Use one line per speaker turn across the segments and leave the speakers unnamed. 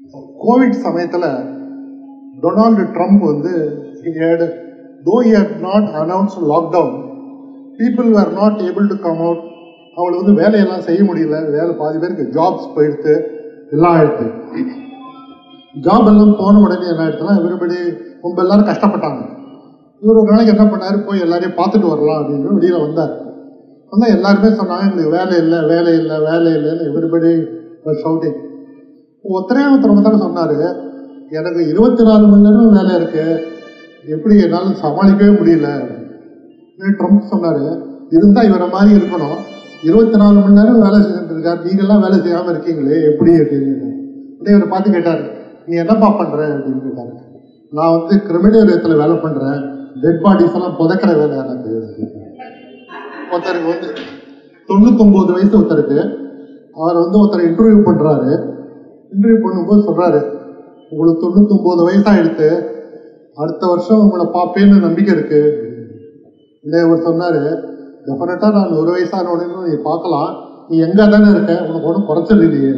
Covid சமயத்தில் Donald Trump வந்து though he had not announced lockdown, people were not able to come out. அவங்களுக்கு வந்து வேலையெல்லாம் செய்ய முடியல, வேலை பாதி பேருக்கு ஜாப்ஸ் போயிடுத்து, எல்லாம் ஆயிடுச்சு. ஜாப் எல்லாம் போன உடனே என்ன ஆயிடுச்சுன்னா எவ்ரிபடி ரொம்ப எல்லாரும் கஷ்டப்பட்டாங்க. இவர் ஒரு நாளைக்கு என்ன பண்ணாரு, போய் எல்லாரையும் பார்த்துட்டு வரலாம் அப்படின்னு வெளியில் வந்தார். வந்தால் எல்லாருமே சொன்னாங்க எங்களுக்கு வேலை இல்லை வேலை இல்லை வேலை இல்லைன்னு எவ்ரிபடி ஷவுட்டிங். ஒருத்தர் சொன்னார், எனக்கு 24 மணி நேரம் வேலை இருக்கு, எப்படி என்னால் சமாளிக்கவே முடியல. ட்ரம்ப் சொன்னார், இருந்தால் இவரை மாதிரி இருக்கணும், 24 மணி நேரம் வேலை செஞ்சுட்டு இருக்காரு, நீங்கள்லாம் வேலை செய்யாமல் இருக்கீங்களே எப்படி அப்படின்னு. இவரை பார்த்து கேட்டார், நீ என்னப்பா பண்ணுற அப்படின்னு கேட்டார். நான் வந்து கிரிமினேரியத்தில் வேலை பண்ணுறேன், டெட் பாடிஸ் எல்லாம் புதைக்கிற வேலை எனக்கு. ஒருத்தருக்கு வந்து 99 வயசு ஒருத்தருக்கு, அவர் வந்து ஒருத்தர் இன்டர்வியூ பண்ணுறாரு. இன்டர்வியூ பண்ணும்போது சொல்கிறாரு, உங்களுக்கு 99 வயசாகிடுத்து, அடுத்த வருஷம் உங்களை பார்ப்பேன்னு நம்பிக்கை இருக்கு. இல்லை இவர் சொன்னார், டெஃபினட்டாக நான் 1 வயசான உடனே நீ பார்க்கலாம், நீ எங்கே தானே இருக்க, உனக்கு ஒன்றும் குறைச்சல் இல்லையே.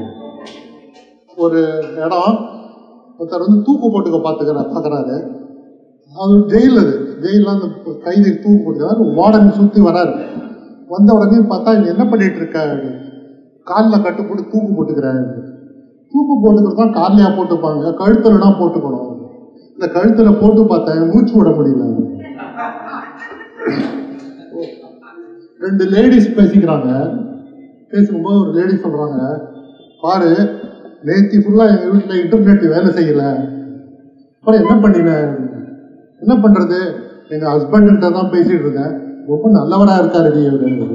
ஒரு இடம் ஒருத்தர் வந்து தூக்கு போட்டுக்க பார்க்குறாரு. அது ஜெயில், அது ஜெயிலில் அந்த கைதி தூக்கு போட்டுக்கிறாரு. வார்டன் சுற்றி வராரு. வந்த உடனே பார்த்தா இவங்க என்ன பண்ணிட்டு இருக்க, காலில் கட்டு போட்டு தூக்கு போட்டுக்கிறாரு. தூக்கு போட்டுக்கிறது தான் காலையாக போட்டுப்பாங்க, கழுத்துல தான் போட்டுக்கணும். இந்த கழுத்துல போட்டு பார்த்தேன், மூச்சு விட முடியல. 2 லேடிஸ் பேசிக்கிறாங்க. பேசும்போது ஒரு லேடி சொல்றாங்க, பாரு நேற்று ஃபுல்லாக எங்கள் வீட்டில் இன்டர்நெட் வேலை செய்யல, அப்புறம் என்ன பண்ணினேன், என்ன பண்ணுறது, எங்கள் ஹஸ்பண்ட்கிட்ட தான் பேசிகிட்டு இருக்கேன், ரொம்ப நல்லவராக இருக்காரு நீ.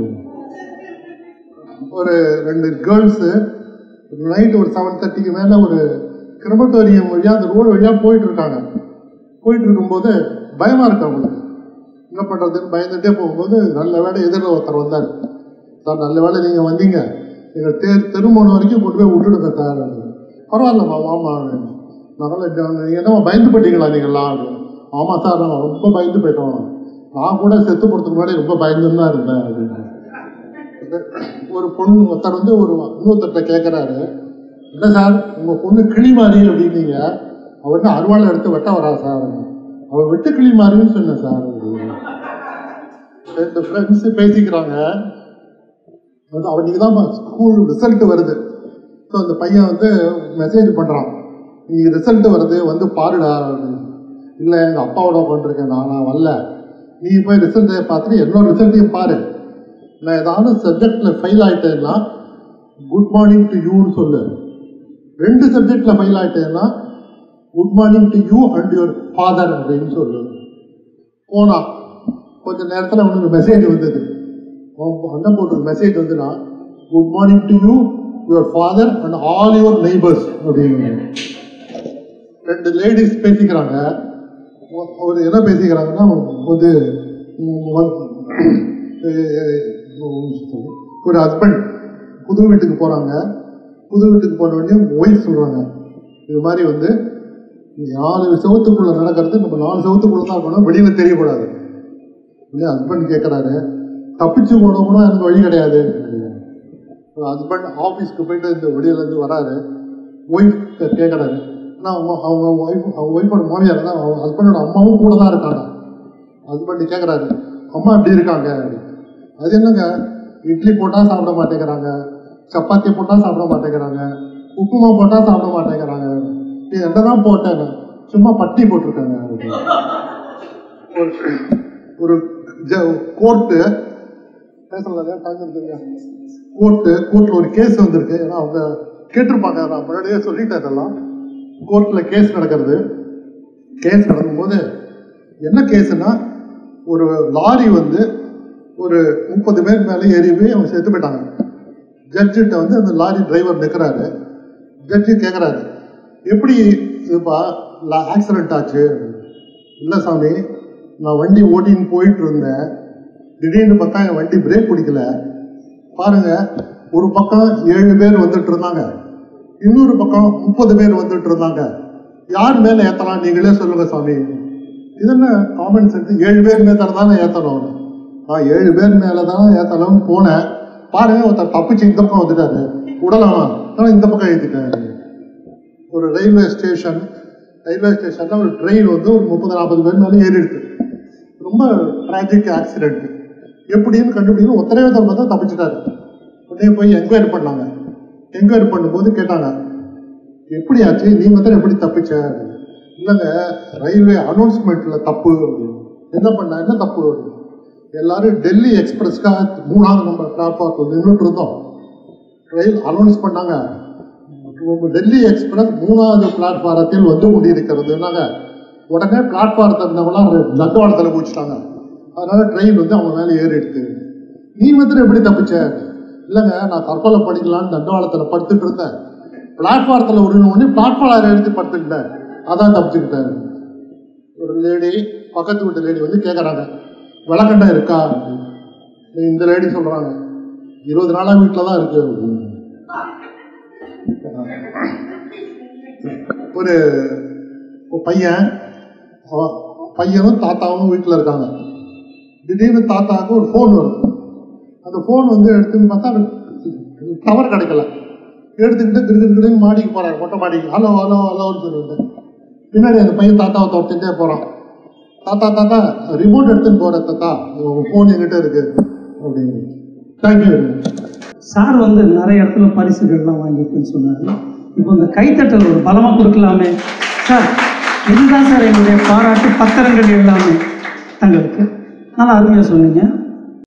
ஒரு 2 கேர்ள்ஸு நைட்டு ஒரு 7:30க்கு மேலே ஒரு கிரிமட்டோரியம் வழியாக அந்த ரோடு வழியாக போயிட்டு இருக்காங்க. போயிட்டு இருக்கும்போது பயமாக இருக்கு அவங்களுக்கு, என்ன பண்ணுறதுன்னு பயந்துகிட்டே போகும்போது நல்ல வேலை எதிரில் ஒருத்தர் வந்தார். சார் நல்ல வேலை நீங்கள் வந்தீங்க, எங்கள் தெருமோன வரைக்கும் கொண்டு போய் விட்டுடுங்க சார். பரவாயில்லம்மா வாமா, நாங்கள் நீங்கள் என்னம்மா பயந்து போயிட்டீங்களா நீங்கள்லாம்? ஆமாம் சார், நாங்கள் ரொம்ப பயந்து போயிட்டோம், நான் கூட செத்து போகிறதுக்கு முன்னாடி ரொம்ப பயந்துன்னு தான் இருந்தேன் அப்படின்னு. ஒரு பொண்ணு ஒருத்தர் வந்து இன்னொருத்தர்கிட்ட கேட்குறாரு, இல்லை சார் உங்கள் பொண்ணு கிளி மாறி அப்படின்னீங்க, அவள் வந்து அருவாளை எடுத்து வெட்ட வரா சார், அவள் வெட்டு கிளி மாறின்னு சொன்னேன் சார். 2 ஃப்ரெண்ட்ஸு பேசிக்கிறாங்க. அவன் நீங்கள் தான் ஸ்கூல் ரிசல்ட்டு வருது. ஸோ அந்த பையன் வந்து மெசேஜ் பண்ணுறான், இன்னைக்கு ரிசல்ட்டு வருது வந்து பாருடா. இல்லை எங்கள் அப்பாவோட உட்காந்துருக்கேன், நான் வரல, நீ போய் ரிசல்ட்டை பார்த்துட்டு என்னோட ரிசல்ட்டையும் பாரு. நான் ஏதாவது சப்ஜெக்டில் ஃபெயில் ஆகிட்டேன்னா குட் மார்னிங் டு யூன்னு சொல்லு. 2 சப்ஜெக்டில் ஃபெயில் ஆகிட்டேன்னா good morning to you and your father அப்படின்னு சொல்லு. போனா கொஞ்சம் நேரத்தில் அவனுக்கு மெசேஜ் வந்தது. அண்ணன் போட்டு மெசேஜ் வந்துன்னா, good morning to you, your father and all your neighbours அப்படின்னு. 2 லேடிஸ் பேசிக்கிறாங்க. அவர் என்ன பேசிக்கிறாங்கன்னா, வந்து ஒரு ஹஸ்பண்ட் புது வீட்டுக்கு போகிறாங்க. புது வீட்டுக்கு போன உடனே ஒய்ஃப் சொல்கிறாங்க, இது மாதிரி வந்து 4 செவத்துக்குள்ளே நடக்கிறது, நம்ம 4 செவத்துக்குள்ளே தான் இருக்கணும், வெளியில் தெரியக்கூடாது. இல்லையா? ஹஸ்பண்ட் கேட்குறாரு, தப்பிச்சு போன கூட எனக்கு வழி கிடையாது. ஹஸ்பண்ட் ஆஃபீஸ்க்கு போயிட்டு இந்த வெளியிலேருந்து வராரு. ஒய்ஃப் கேட்குறாரு, ஆனால் அவங்க ஒய்ஃபோட மாமியார் தான், அவங்க ஹஸ்பண்டோட அம்மாவும் கூட தான் இருக்காங்க. ஹஸ்பண்ட் கேட்குறாரு, அம்மா எப்படி இருக்காங்க? அது என்னங்க, இட்லி போட்டால் சாப்பிட மாட்டேங்கிறாங்க, சப்பாத்தி போட்டால் சாப்பிட மாட்டேங்கிறாங்க, உப்புமா போட்டால் சாப்பிட மாட்டேங்கிறாங்க, நீ என்ன தான் போட்டேன், சும்மா பட்டி போட்டிருக்காங்க. ஒரு கோர்ட்டு கோர்ட்டில் ஒரு கேஸ் வந்திருக்கு. ஏன்னா அவங்க கேட்டிருப்பாங்க, நான் முன்னாடியே சொல்லிட்டேன். இதெல்லாம் கோர்ட்டில் கேஸ் நடக்கிறது. கேஸ் நடக்கும்போது என்ன கேஸுன்னா, ஒரு லாரி வந்து ஒரு 30 பேர் மேலே ஏறி போய் அவங்க செத்து போயிட்டாங்க. ஜட்ஜிட்ட வந்து அந்த லாரி டிரைவர் நிற்கிறாரு. ஜட்ஜி கேட்குறாரு, எப்படி இதுப்பா ஆக்சிடென்ட் ஆச்சு? இல்லை சாமி, நான் வண்டி ஓட்டின்னு போயிட்டு இருந்தேன், திடீர்னு பார்த்தா என் வண்டி பிரேக் பிடிக்கல, பாருங்க, ஒரு பக்கம் 7 பேர் வந்துட்டு இருந்தாங்க, இன்னொரு பக்கம் 30 பேர் வந்துட்டு இருந்தாங்க, யார் மேலே ஏற்றலாம் நீங்களே சொல்லுங்க சாமி. இது என்ன காமன் சென்ஸ், 7 பேர் மேலே தானே ஏற்றணும். நான் 7 பேர் மேலே தான் ஏற்றலாம்னு போனேன், பாருங்க ஒருத்தர் தப்பிச்சு இந்த பக்கம் வந்துட்டாரு, விடலாமா, ஆனால் இந்த பக்கம் ஏற்றிட்டேன். ஒரு ரயில்வே ஸ்டேஷனில் ஒரு ட்ரெயின் வந்து ஒரு 30-40 பேர் மேலே ஏறிடுது. ரொம்ப ட்ராஜிக் ஆக்சிடென்ட். எப்படின்னு கண்டுபிடிக்கணும் ஒத்தரே பார்த்தா தப்பிச்சிட்டாரு. உடனே போய் என்கொயரி பண்ணாங்க. என்கொயரி பண்ணும்போது கேட்டாங்க, எப்படி ஆச்சு, நீ மாத்திரம் எப்படி தப்பிச்ச? இல்லைங்க, ரயில்வே அனௌன்ஸ்மெண்ட்டில் தப்பு அப்படின்னு. என்ன தப்பு அப்படின்னு. எல்லாரும் டெல்லி எக்ஸ்பிரஸ்க்காக 3ஆவது நம்பர் பிளாட்ஃபார்ம் நின்றுட்டு இருந்தோம். ரயில் அனௌன்ஸ் பண்ணாங்க, டெல்லி எக்ஸ்பிரஸ் 3ஆவது பிளாட்ஃபாரத்தில் வந்து கொண்டிருக்கிறதுனாங்க. உடனே பிளாட்ஃபாரத்தில் இருந்தவங்களாம் தண்டவாளத்தில் குடிச்சிட்டாங்க. அதனால ட்ரெயின் வந்து அவங்க மேலே ஏறிடுது. நீ மாத்திரம் எப்படி தப்பிச்ச? இல்லைங்க, நான் தற்கொலை பண்ணிக்கலான்னு தண்டவாளத்தில் படுத்துட்டு இருந்தேன். பிளாட்ஃபாரத்தில் ஒன்று பிளாட்ஃபார்ம் எடுத்து படுத்துக்கிட்டேன், அதான் தப்பிச்சுக்கிட்டேன். ஒரு லேடி, பக்கத்து வீட்டு லேடி வந்து கேட்குறாங்க, விளக்கண்டா இருக்கா? இந்த லேடி சொல்கிறாங்க, 20 நாளாக வீட்டில் தான் இருக்கு. ஒரு பையனும் தாத்தாவும் வீட்டில் இருக்காங்க. திடீர்னு தாத்தாவுக்கு ஒரு ஃபோன் வருது. அந்த ஃபோன் வந்து எடுத்துன்னு பார்த்தா டவர் கிடைக்கல. எடுத்துக்கிட்டு கிருகிருன்னு மாடிக்கு போகிறார், மொட்டை மாடிக்கு. ஹலோ ஹலோ ஹலோன்னு சொல்லிட்டு பின்னாடி அந்த பையன் தாத்தாவை துரத்திட்டே போகிறான். தாத்தா ரிமோட் எடுத்துன்னு போகிற தாத்தா, ஃபோன் எங்கிட்ட இருக்கு அப்படின்னு. தேங்க்யூ.
சார் வந்து நிறைய இடத்துல பரிசுகள்லாம் வாங்கியிருக்குன்னு சொன்னார். இப்போ இந்த கைத்தட்டல் ஒரு பலமாக கொடுக்கலாமே சார். இதுதான் சார் என்னுடைய பாராட்டு பத்திரங்கள் எல்லாமே தங்களுக்கு. நல்லா அருமையாக சொன்னீங்க.